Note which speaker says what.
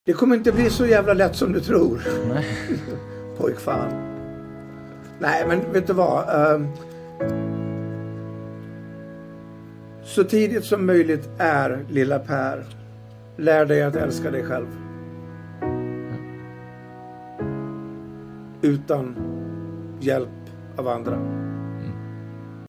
Speaker 1: Det kommer inte bli så jävla lätt som du tror.
Speaker 2: Nej.
Speaker 1: Pojkfan. Nej, men vet du vad? Så tidigt som möjligt är lilla Per. Lär dig att älska dig själv. Utan hjälp av andra.